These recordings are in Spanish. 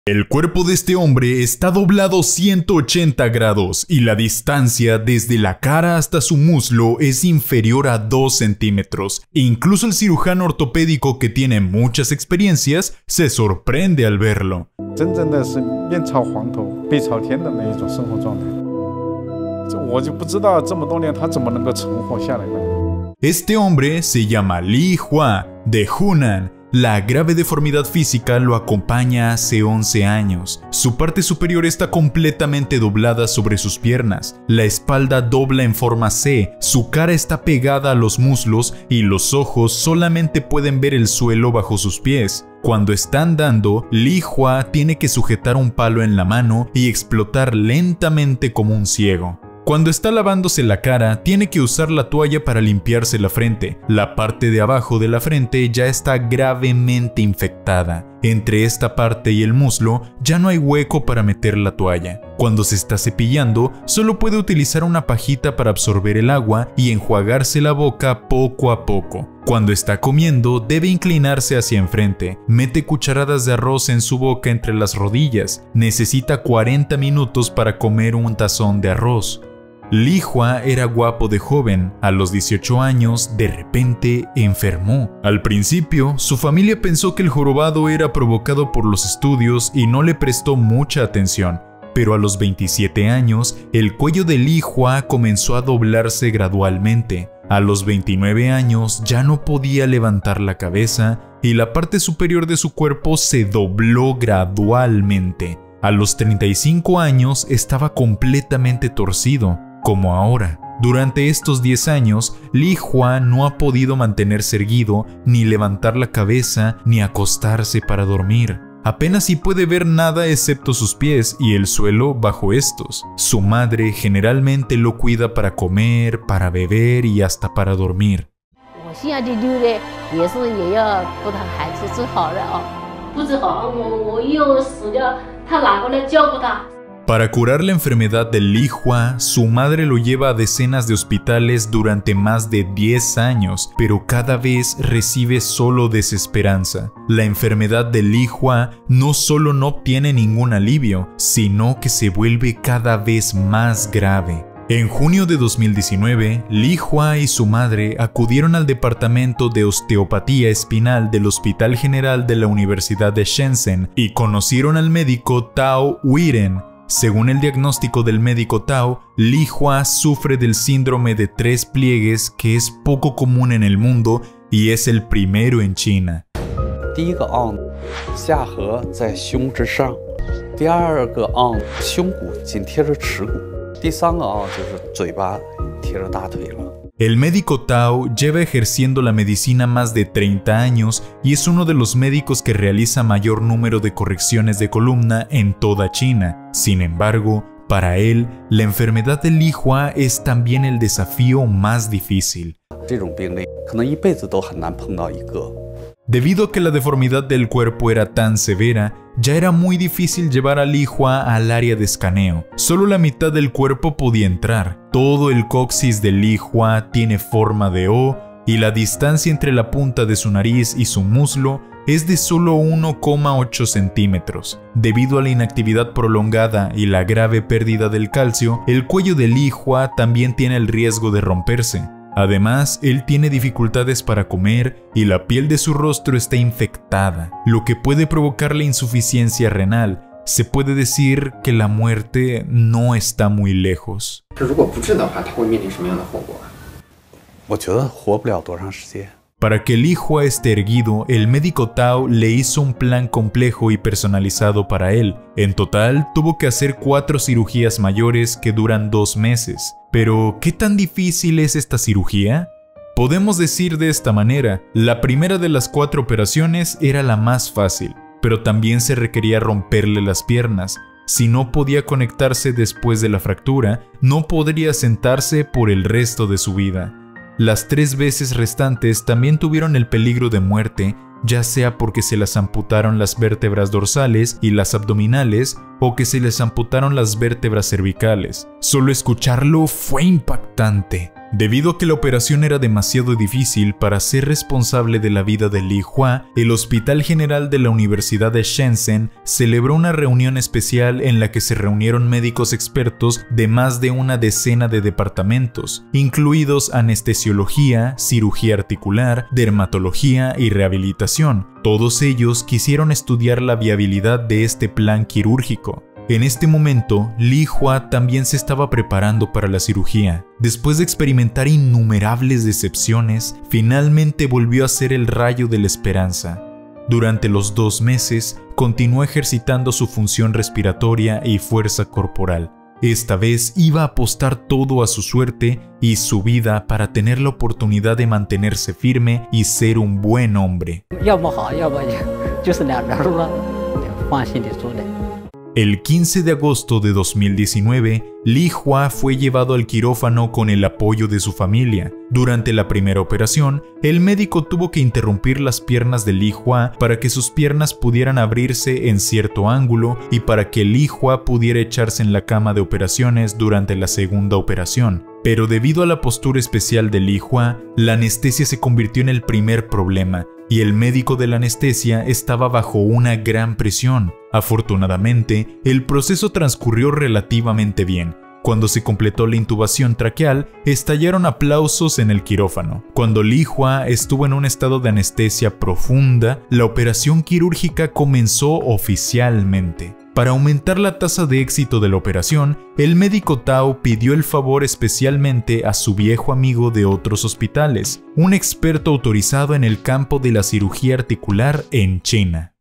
El cuerpo de este hombre está doblado 180 grados y la distancia desde la cara hasta su muslo es inferior a 2 centímetros. Incluso el cirujano ortopédico, que tiene muchas experiencias, se sorprende al verlo. Este hombre se llama Li Hua, de Hunan. La grave deformidad física lo acompaña hace 11 años. Su parte superior está completamente doblada sobre sus piernas, la espalda dobla en forma C, su cara está pegada a los muslos y los ojos solamente pueden ver el suelo bajo sus pies. Cuando está andando, Li Hua tiene que sujetar un palo en la mano y explotar lentamente como un ciego. Cuando está lavándose la cara, tiene que usar la toalla para limpiarse la frente. La parte de abajo de la frente ya está gravemente infectada. Entre esta parte y el muslo ya no hay hueco para meter la toalla. Cuando se está cepillando, solo puede utilizar una pajita para absorber el agua y enjuagarse la boca poco a poco. Cuando está comiendo, debe inclinarse hacia enfrente. Mete cucharadas de arroz en su boca entre las rodillas. Necesita 40 minutos para comer un tazón de arroz. Li Hua era guapo de joven. A los 18 años, de repente, enfermó. Al principio, su familia pensó que el jorobado era provocado por los estudios y no le prestó mucha atención. Pero a los 27 años, el cuello de Li Hua comenzó a doblarse gradualmente. A los 29 años, ya no podía levantar la cabeza y la parte superior de su cuerpo se dobló gradualmente. A los 35 años, estaba completamente torcido. Como ahora. Durante estos 10 años, Li Hua no ha podido mantenerse erguido, ni levantar la cabeza, ni acostarse para dormir. Apenas si puede ver nada excepto sus pies y el suelo bajo estos. Su madre generalmente lo cuida para comer, para beber y hasta para dormir. Para curar la enfermedad de Li Hua, su madre lo lleva a decenas de hospitales durante más de 10 años, pero cada vez recibe solo desesperanza. La enfermedad de Li Hua no solo no obtiene ningún alivio, sino que se vuelve cada vez más grave. En junio de 2019, Li Hua y su madre acudieron al departamento de osteopatía espinal del Hospital General de la Universidad de Shenzhen y conocieron al médico Tao Weiren. Según el diagnóstico del médico Tao, Li Hua sufre del síndrome de 3 pliegues, que es poco común en el mundo y es el primero en China. El médico Tao lleva ejerciendo la medicina más de 30 años y es uno de los médicos que realiza mayor número de correcciones de columna en toda China. Sin embargo, para él, la enfermedad de Li Hua es también el desafío más difícil. Debido a que la deformidad del cuerpo era tan severa, ya era muy difícil llevar a Li Hua al área de escaneo. Solo la mitad del cuerpo podía entrar. Todo el coxis de Li Hua tiene forma de O y la distancia entre la punta de su nariz y su muslo es de solo 1,8 centímetros. Debido a la inactividad prolongada y la grave pérdida del calcio, el cuello de Li Hua también tiene el riesgo de romperse. Además, él tiene dificultades para comer y la piel de su rostro está infectada, lo que puede provocarle insuficiencia renal. Se puede decir que la muerte no está muy lejos. Para que Li Hua esté erguido, el médico Tao le hizo un plan complejo y personalizado para él. En total, tuvo que hacer 4 cirugías mayores que duran 2 meses. Pero, ¿qué tan difícil es esta cirugía? Podemos decir de esta manera, la primera de las 4 operaciones era la más fácil, pero también se requería romperle las piernas. Si no podía conectarse después de la fractura, no podría sentarse por el resto de su vida. Las 3 veces restantes también tuvieron el peligro de muerte, ya sea porque se les amputaron las vértebras dorsales y las abdominales o que se les amputaron las vértebras cervicales. Solo escucharlo fue impactante. Debido a que la operación era demasiado difícil para ser responsable de la vida de Li Hua, el Hospital General de la Universidad de Shenzhen celebró una reunión especial en la que se reunieron médicos expertos de más de una decena de departamentos, incluidos anestesiología, cirugía articular, dermatología y rehabilitación. Todos ellos quisieron estudiar la viabilidad de este plan quirúrgico. En este momento, Li Hua también se estaba preparando para la cirugía. Después de experimentar innumerables decepciones, finalmente volvió a ser el rayo de la esperanza. Durante los 2 meses, continuó ejercitando su función respiratoria y fuerza corporal. Esta vez iba a apostar todo a su suerte y su vida para tener la oportunidad de mantenerse firme y ser un buen hombre. El 15 de agosto de 2019, Li Hua fue llevado al quirófano con el apoyo de su familia. Durante la primera operación, el médico tuvo que interrumpir las piernas de Li Hua para que sus piernas pudieran abrirse en cierto ángulo y para que Li Hua pudiera echarse en la cama de operaciones durante la segunda operación. Pero debido a la postura especial de Li Hua, la anestesia se convirtió en el primer problema, y el médico de la anestesia estaba bajo una gran presión. Afortunadamente, el proceso transcurrió relativamente bien. Cuando se completó la intubación traqueal, estallaron aplausos en el quirófano. Cuando Li Hua estuvo en un estado de anestesia profunda, la operación quirúrgica comenzó oficialmente. Para aumentar la tasa de éxito de la operación, el médico Tao pidió el favor especialmente a su viejo amigo de otros hospitales, un experto autorizado en el campo de la cirugía articular en China.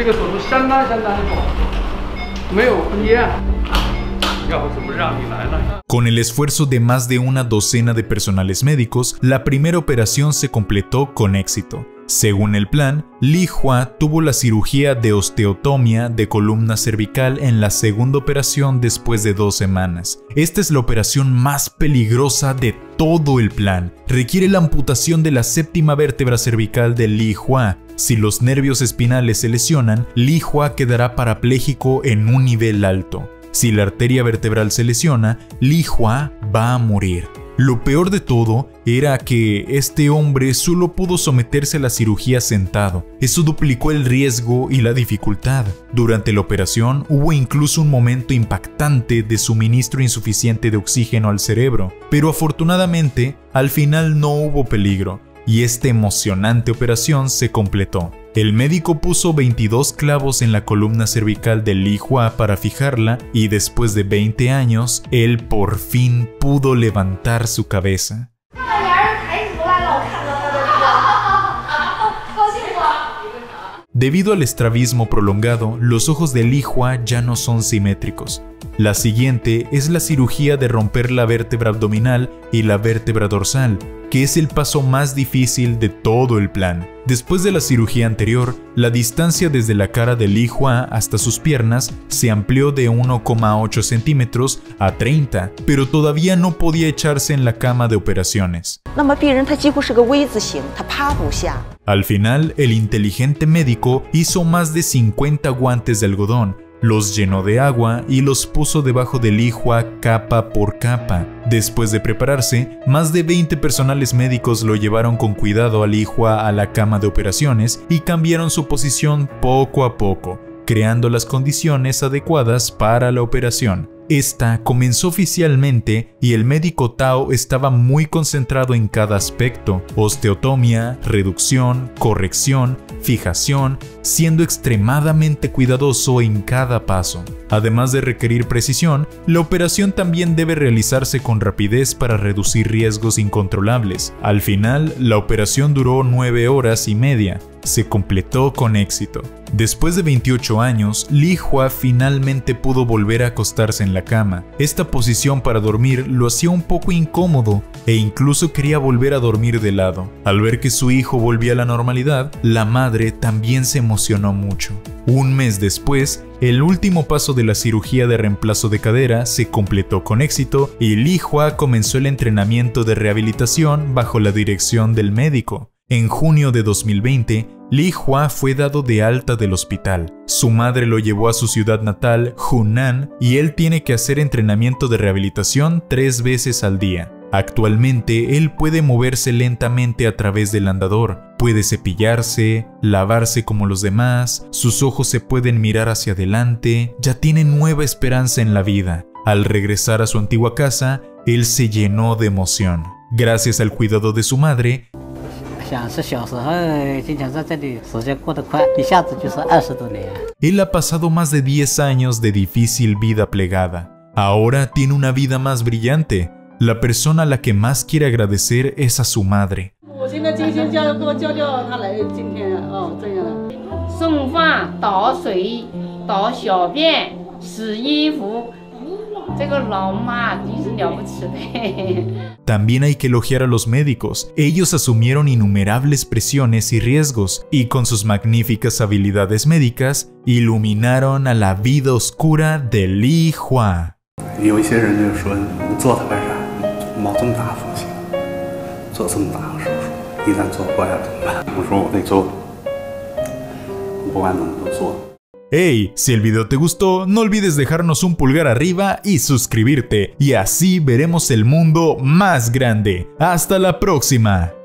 Con el esfuerzo de más de una docena de personales médicos, la primera operación se completó con éxito. Según el plan, Li Hua tuvo la cirugía de osteotomía de columna cervical en la segunda operación después de 2 semanas. Esta es la operación más peligrosa de todo el plan. Requiere la amputación de la 7ª vértebra cervical de Li Hua. Si los nervios espinales se lesionan, Li Hua quedará parapléjico en un nivel alto. Si la arteria vertebral se lesiona, Li Hua va a morir. Lo peor de todo era que este hombre solo pudo someterse a la cirugía sentado. Eso duplicó el riesgo y la dificultad. Durante la operación hubo incluso un momento impactante de suministro insuficiente de oxígeno al cerebro, pero afortunadamente al final no hubo peligro y esta emocionante operación se completó. El médico puso 22 clavos en la columna cervical de Li Hua para fijarla y después de 20 años, él por fin pudo levantar su cabeza. Debido al estrabismo prolongado, los ojos de Li Hua ya no son simétricos. La siguiente es la cirugía de romper la vértebra abdominal y la vértebra dorsal, que es el paso más difícil de todo el plan. Después de la cirugía anterior, la distancia desde la cara de Li Hua hasta sus piernas se amplió de 1,8 centímetros a 30, pero todavía no podía echarse en la cama de operaciones. Al final, el inteligente médico hizo más de 50 guantes de algodón, los llenó de agua y los puso debajo de Li Hua capa por capa. Después de prepararse, más de 20 personales médicos lo llevaron con cuidado a Li Hua a la cama de operaciones y cambiaron su posición poco a poco, creando las condiciones adecuadas para la operación. Esta comenzó oficialmente y el médico Tao estaba muy concentrado en cada aspecto: osteotomía, reducción, corrección, fijación, siendo extremadamente cuidadoso en cada paso. Además de requerir precisión, la operación también debe realizarse con rapidez para reducir riesgos incontrolables. Al final, la operación duró 9 horas y media. Se completó con éxito. Después de 28 años, Li Hua finalmente pudo volver a acostarse en la cama. Esta posición para dormir lo hacía un poco incómodo e incluso quería volver a dormir de lado. Al ver que su hijo volvía a la normalidad, la madre también se emocionó mucho. Un mes después, el último paso de la cirugía de reemplazo de cadera se completó con éxito y Li Hua comenzó el entrenamiento de rehabilitación bajo la dirección del médico. En junio de 2020, Li Hua fue dado de alta del hospital. Su madre lo llevó a su ciudad natal, Hunan, y él tiene que hacer entrenamiento de rehabilitación 3 veces al día. Actualmente, él puede moverse lentamente a través del andador, puede cepillarse, lavarse como los demás, sus ojos se pueden mirar hacia adelante, ya tiene nueva esperanza en la vida. Al regresar a su antigua casa, él se llenó de emoción. Gracias al cuidado de su madre, él ha pasado más de 10 años de difícil vida plegada. Ahora tiene una vida más brillante. La persona a la que más quiere agradecer es a su madre. También hay que elogiar a los médicos. Ellos asumieron innumerables presiones y riesgos, y con sus magníficas habilidades médicas, iluminaron a la vida oscura de Li Hua. Hey, si el video te gustó, no olvides dejarnos un pulgar arriba y suscribirte, y así veremos el mundo más grande. ¡Hasta la próxima!